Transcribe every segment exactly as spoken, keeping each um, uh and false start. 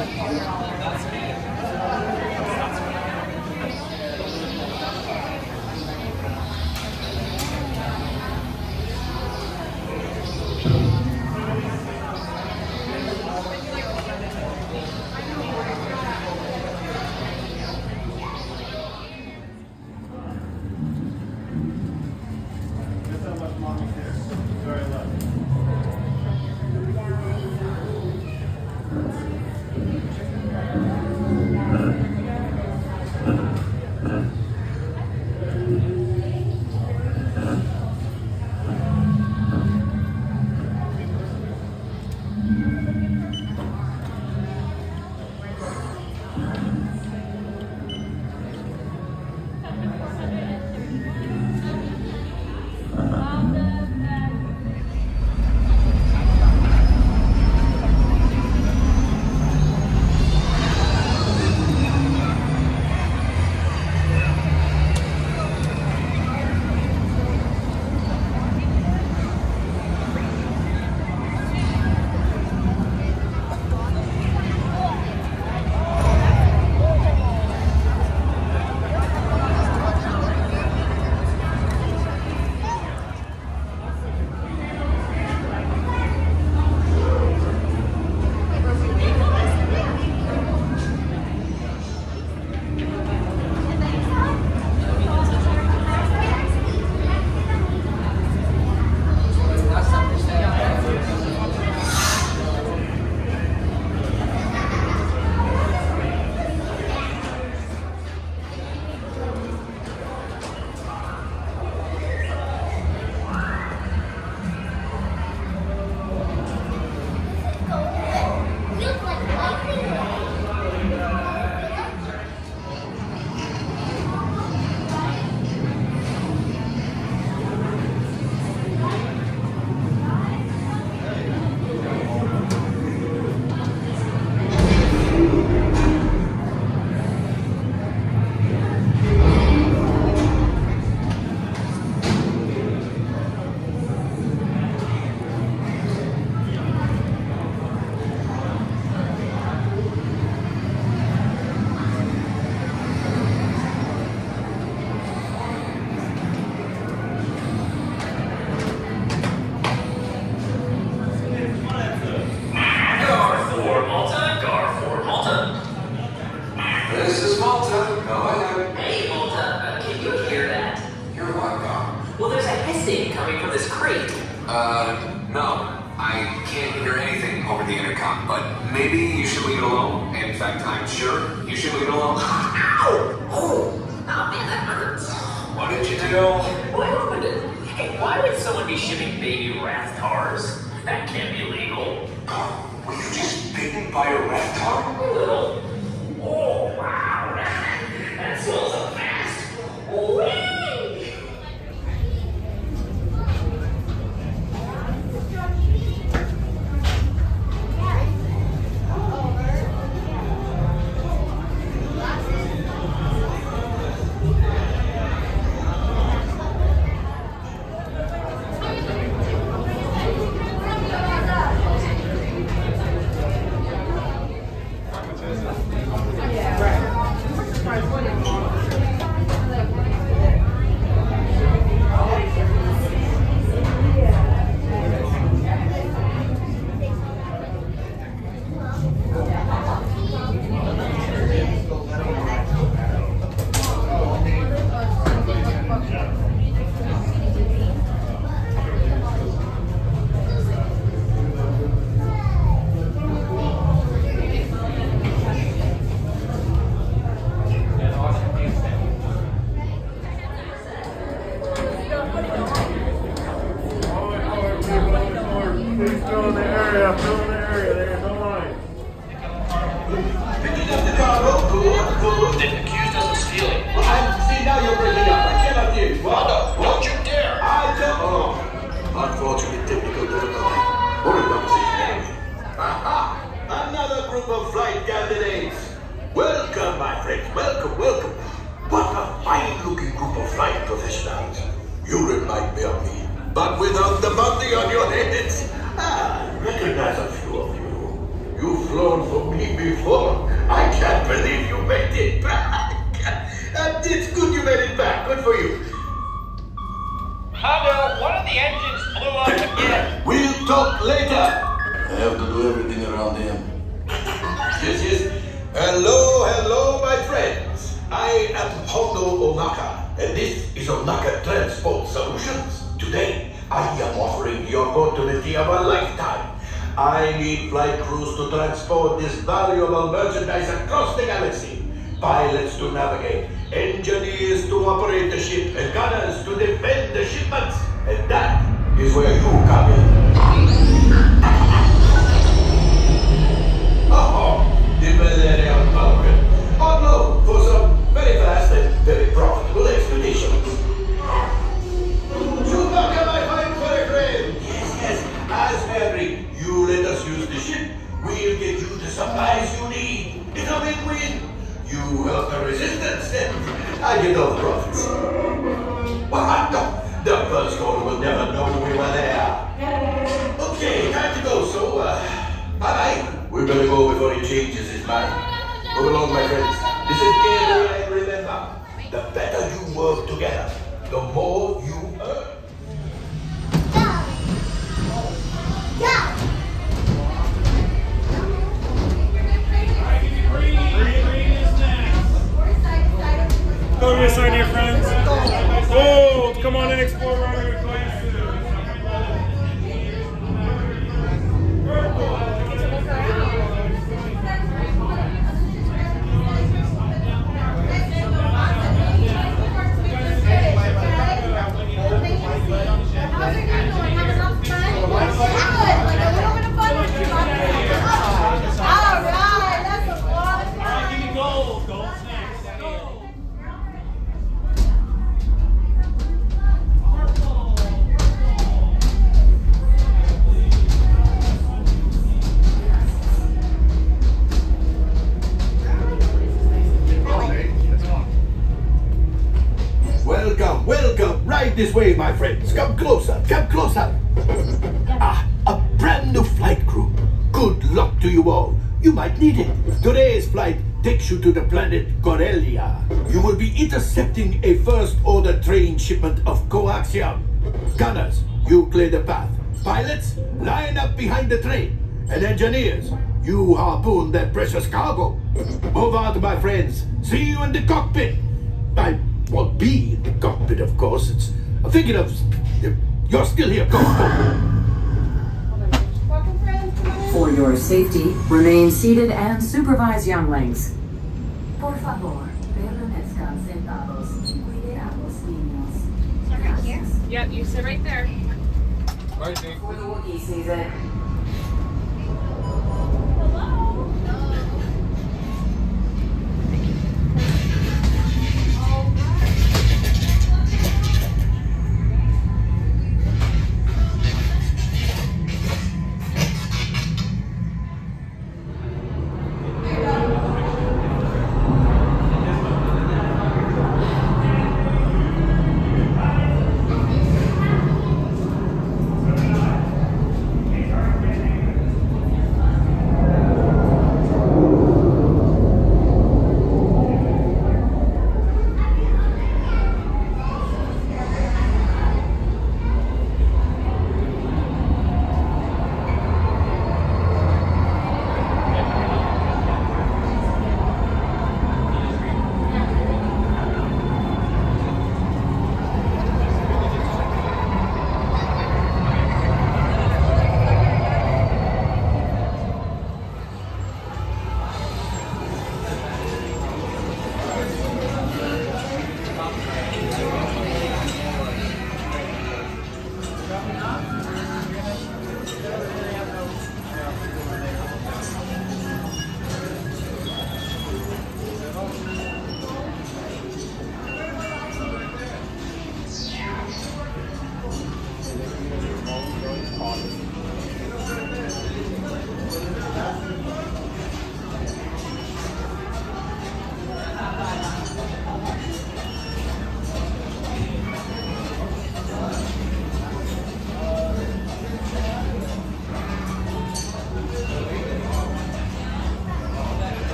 Uh, no. I can't hear anything over the intercom, but maybe you should leave it alone. In fact, I'm sure you should leave it alone. Ow! Oh! Oh man, that hurts. What did you do? What happened? Hey, why would someone be shipping baby Rathars? That can't be legal. Were you just bitten by a Rathar? A little. Oh, wow. That, that smells so fast. Whee! But without the bounty on your heads. Ah, recognize a few of you. You flown for me before. I can't believe you made it back. Uh, it's good you made it back. Good for you. Hondo, one of the engines blew up again. We'll talk later. I have to do everything around him. Yes, yes. Hello, hello, my friends. I am Hondo Onaka, and this is Onaka Transport Solutions. Today, I am offering the opportunity of a lifetime. I need flight crews to transport this valuable merchandise across the galaxy. Pilots to navigate, engineers to operate the ship, and gunners to defend the shipments. And that is where you come in. Oh, the Millennium Falcon. On load for some very fast and very profitable expedition. Chewbacca, my fine furry friend. Yes, yes. As Mary, you let us use the ship. We'll get you the supplies you need. It's a win-win. You help the resistance, and I get all the profits. Well, no, the First Order will never know we were there. Okay, time to go, so, uh, bye-bye. We better go before he changes his mind. Move along, my friends. Listen carefully and remember, the better you work together, the more you earn. Go to your side, dear friends. Gold! Come on in, explore around your classes. Welcome, welcome, right this way, my friends. Come closer, come closer. Ah, a brand new flight crew. Good luck to you all. You might need it. Today's flight takes you to the planet Corellia. You will be intercepting a First Order train shipment of coaxium. Gunners, you clear the path. Pilots, line up behind the train. And engineers, you harpoon that precious cargo. Move out, my friends. See you in the cockpit. I won't be in the cockpit, of course. It's I'm thinking of you're still here. Go, go. For your safety, remain seated and supervise younglings. Por favor, permanezcan sentados y cuide a los niños. Start right here? Yep, you sit right there. Right, Nick. For the Wookiee season.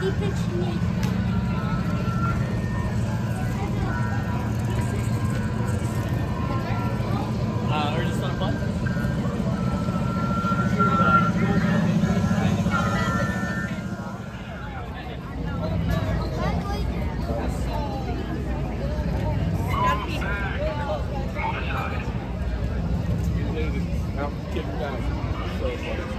Uh, or just on a button? Now, kick down. So funny.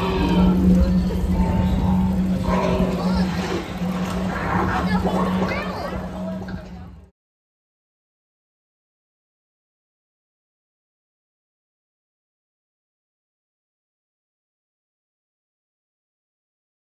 Wow.